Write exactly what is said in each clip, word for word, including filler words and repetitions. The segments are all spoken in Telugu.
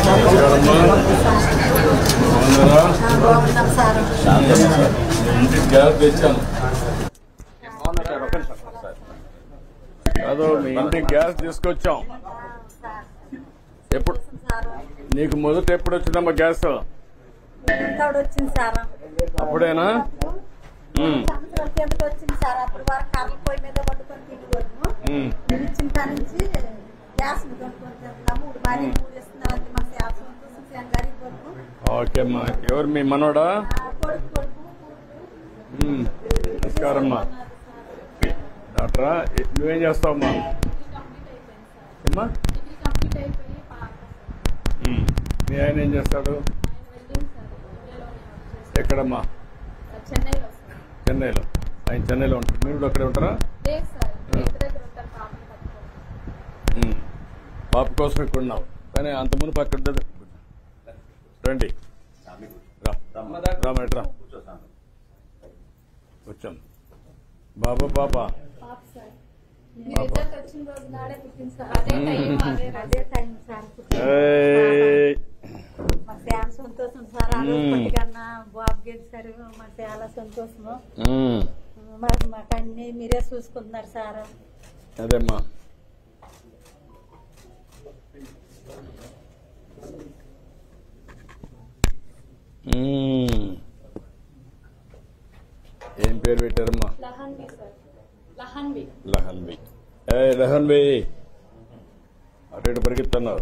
గ్యాస్ తెచ్చాను కాదు, మీ ఇంటికి గ్యాస్ తీసుకొచ్చాం. ఎప్పుడు నీకు మొదట ఎప్పుడు వచ్చిందమ్మా గ్యాస్? వచ్చింది సార్. అప్పుడేనా? వచ్చింది సార్. అప్పుడు వారు కర్రల పొయ్యి మీద వండుకొని తినేవాళ్ళము. ఇచ్చిన కాడి నుంచి గ్యాస్ కొనుక్కుంటున్నాము. మూడు భారీ మూడు ఇస్తున్నారు. మా ఓకే అమ్మా. ఎవరు మీ మనోడా? నమస్కారమ్మా. డాక్టరా, నువ్వేం చేస్తావమ్మా? అమ్మా మీ ఆయన ఏం చేస్తాడు? ఎక్కడమ్మా? చెన్నైలో. ఆయన చెన్నైలో ఉంటారు, మీరు అక్కడే ఉంటారా? పాప కోసం ఇక్కడ ఉన్నావు, కానీ అంత మునుపు అక్కడ రండి. రామేట్రా వచ్చాం. బాబా పాప చాలా సంతోషం సార్. కన్నా బాబు గెలిచారు, మాకు చాలా సంతోషము. మరి మాకు అన్ని మీరే చూసుకుంటున్నారు సార్. అదేమ్మా. ఏం పేరు పెట్టారమ్మా? లహన్వి. ఏ లహన్వి, అటు ఇటు పరిగెత్తున్నారు.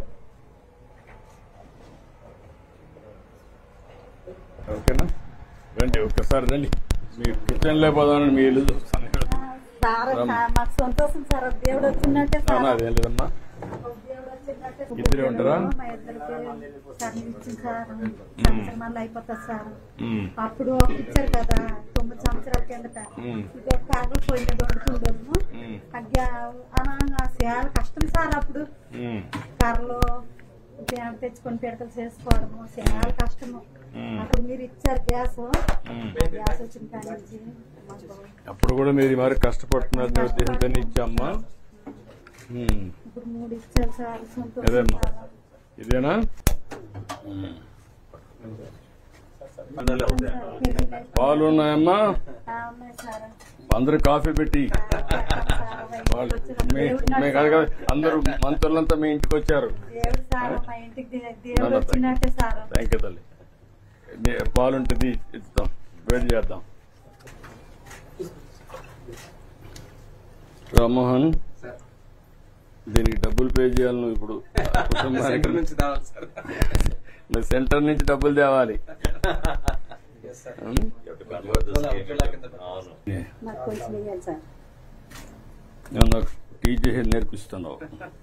ఓకేనా? రండి ఒక్కసారి రండి. మీ కిచెన్ లో పోదామని మీ ఇల్లు మాకు సంతోషం సార్. దేవుడు వచ్చినట్టే సార్. అదేం లేదమ్మా. ఇద్దరే ఉంటారా? మా ఇద్దరికి ఇచ్చింది సార్. మళ్ళీ అయిపోతుంది సార్. అప్పుడు ఇచ్చారు కదా తొమ్మిది సంవత్సరాల కిందట. ఇది ఒక కాగలు పోయి మీద వండుకుంటాము. చాలా కష్టం సార్. అప్పుడు కర్రలు తెచ్చుకొని పిడకలు చేసుకోవడము చాలా కష్టము. అప్పుడు మీరు ఇచ్చారు గ్యాస్. గ్యాస్ వచ్చిన కాడి నుంచి అప్పుడు కూడా మీరు మరి కష్టపడుతున్నారు ఉద్దేశంతో ఇచ్చామ్మా. ఇప్పుడు మూడు ఇచ్చారు సార్. అదేమ్మా. ఇదేనా? పాలు ఉన్నాయమ్మా? అందరూ కాఫీ పెట్టి అందరూ మంత్రులంతా మీ ఇంటికి వచ్చారు. థ్యాంక్ యూ తల్లి. పాలుంటుంది ఇస్తాం, వేడి చేద్దాం. రామ్మోహన్, దీనికి డబ్బులు పే చేయాలి నువ్వు. ఇప్పుడు నువ్వు సెంటర్ నుంచి డబ్బులు తేవాలి. నాకు టీ చేసి నేర్పిస్తున్నావు.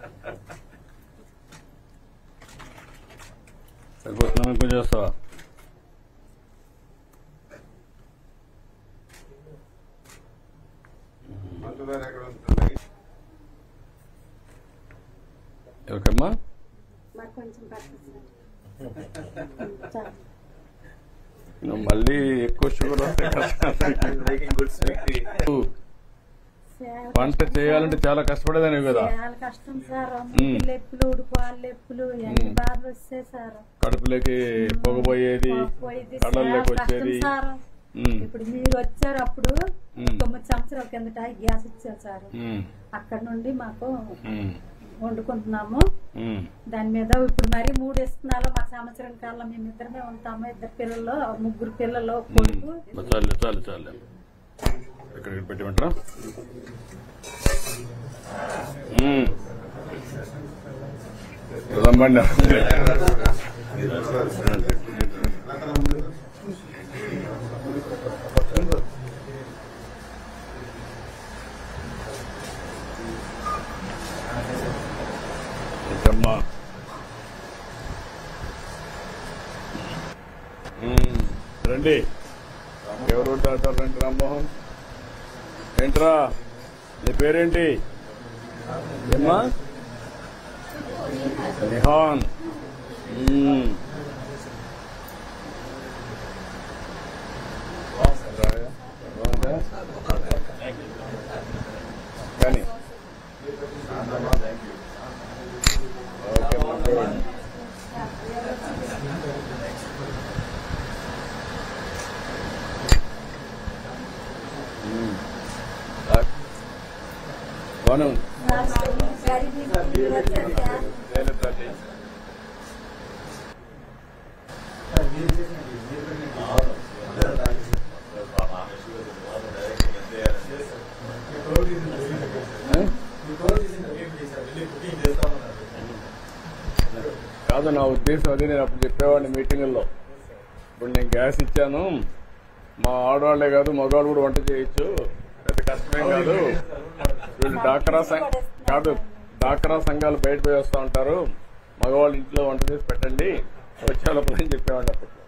సరిపోతున్నాను ఇంకో చేస్తావా? ఎవరికమ్మా? నువ్వు మళ్ళీ ఎక్కువ షుగర్ వస్తే వంట చేయాలంటే చాలా కష్టపడేదాన్ని కదా. చాలా కష్టం సార్. లెప్పులు ఉడుకోవాలి, లెప్పులు ఎన్ని బాధలు వస్తాయి సార్. కడుపులోకి పొగపోయేది, కళ్ళల్లోకి వచ్చేది. ఇప్పుడు మీరు వచ్చారు. అప్పుడు తొమ్మిది సంవత్సరాల కిందట గ్యాస్ ఇచ్చారు సార్. అక్కడ నుండి మాకు వండుకుంటున్నాము. దాని మీద ఇప్పుడు మరి మూడు ఇస్తున్నాలో మా సంవత్సరం కాలం మేము ఇద్దరమే ఉంటాము. ఇద్దరు పిల్లలు, ముగ్గురు పిల్లలు, కొడుకు. చాలు చాలు చాలు. ఇక్కడ పెట్టిమంటారా? అమ్మా రండి. ఎవరు ఉంటారు? రండి. రామ్మోహన్, ఏంట్రా నీ పేరేంటి? ఏమ్మా? నిహాన్. కానీ ఓకే. బాగానే ఉంది. కాదు, నా ఉద్దేశం అది. నేను అప్పుడు చెప్పేవాడిని మీటింగుల్లో, ఇప్పుడు నేను గ్యాస్ ఇచ్చాను, మా ఆడవాళ్లే కాదు మగవాళ్ళు కూడా వంట చేయొచ్చు, పెద్ద కష్టమేం కాదు. వీళ్ళు డాక్రా కాదు డాక్రా సంఘాలు బయట పోయి వస్తూ ఉంటారు, మగవాళ్ళు ఇంట్లో వంట చేసి పెట్టండి వచ్చే లోపల అని చెప్పేవాడిని అప్పుడు.